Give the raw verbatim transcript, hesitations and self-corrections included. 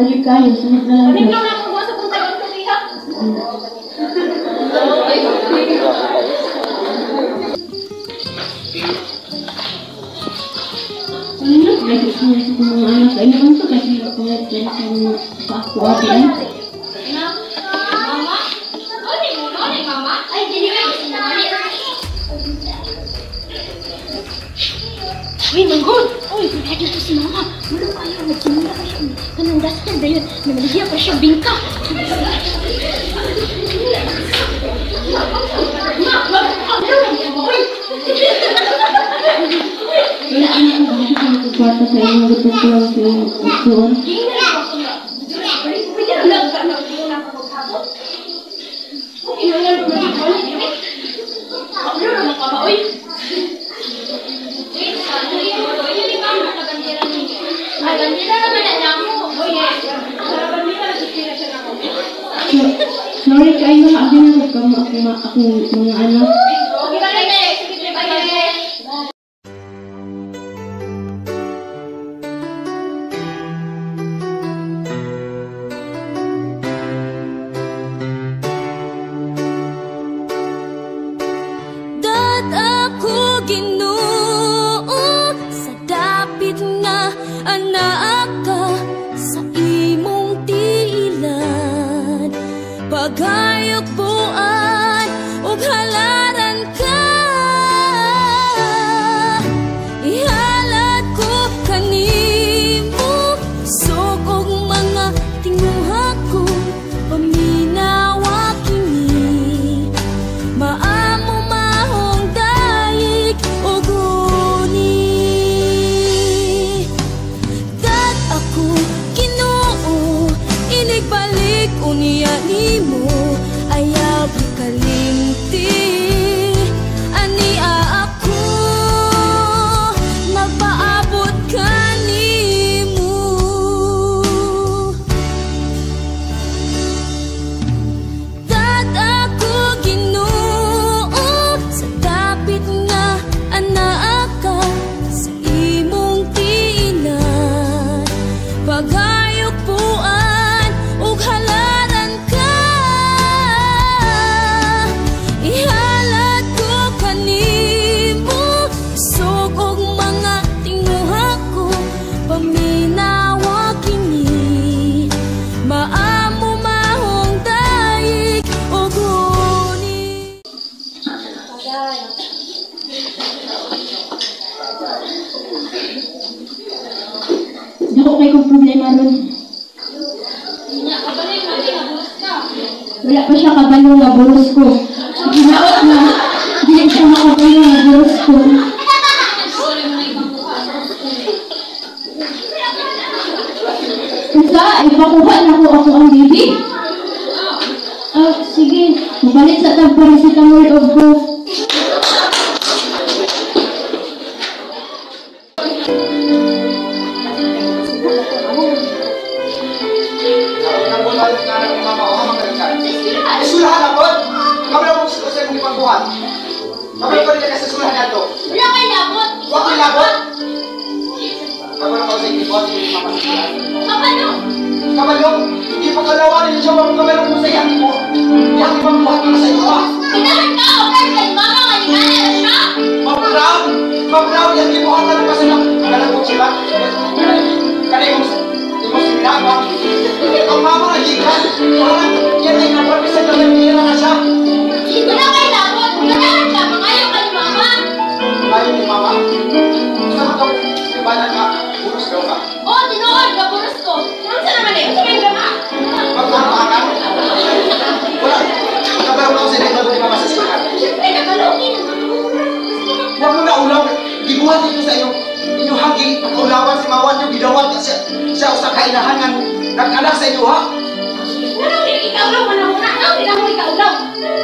dali kayo, sunod na lang. Panim lang ako sa kung tayo ito diha. Ano? Lagi ko sa mga anak. Ay naman to kasi ako nagkaya sa mga pakuha din. Mama? Ano mo? Ano mama? Ay, dili ka kasi naman. Uy, manggod! Uy, lagi ko si mama. Wala kayo, nagsimula pa siya. Kanang dastan na yun. Namaligya pa siya bingka. Wala anak ko bakit ako nagkwarta sa inyo nagtutulong ko lang sa inyo doon. Sorry kayo mga abinagod ka mo ako, ako mga anak. Pagayok buan ug halaran ka, ihalad ko kanimo sugog mga tinguha ko, paminawa kini maamo mahong dayig ug uni. Dat ako Ginoo inigbalik unya nimo. Ayaw kalimti ania ako magpaabot kanimo. Dat ako Ginoo sa dapit nga anak ka sa imong tiinan. Pagayok buan ug halaran ka, ihalad ko kanimo sugog mga tinguha ko, paminawa kini maamo mahong dayig ug uni. Dako kay kong problema ron. Wala pa siya kabalo nga buros ko. Ginaot na, hindi siya makabalo nga buros ko. Isa, ipakuha na ko ako ang baby. Ah, sige, mabalik sa tagparasitamol og ko. Isulahan ako! Kami lang kung sa mong ipagbuhat. Kami ko rin na sa sulahan nato. Wala kayo labot! Huwag kayo labot! Kami lang ako sa ipagbuhat yung mamasiyan. Kapano? Kamalong, hindi pa kalawanin yung siya kung kami lang kung sa yakin mo. Yakin mo buhat mo sa iyo ha? Pinahan ka ako kay mama nga ni Ana na siya! Mag-brown! Mag-brown yan, hindi mo ang tanong kasi lang. Kalagod sila. Kaya yung mo sinaba. Ang mama nga gikan. Parang yan ay napapisan na nagpira na siya. Hindi na kayo labot! Pinahan ka! Mangayo ka ni mama! Ayaw ni mama. Gusto mo daw, ibanan ka, buros daw ka. Oo, tinood! Gaburos ko! Ano sa naman eh? Ano sa may drama? Magkakakan? Wala. Kabarang daw sila yung ni mama sa sinahan. Siyempre, nakalungin! Huwag mo na ulaw. Gibuhat dito sa iyo. Inyong hagi. Ulawan si Mawan yung gidawat siya. Siya sa kainahangan. Nag-anak sa inyo ha? Ano, ikaw lang, wala mo na! Ano, hindi na mo ikaw lang!